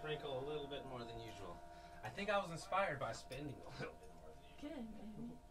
sprinkle a little bit more than usual. I think I was inspired by spending a little bit more than usual. Good, baby.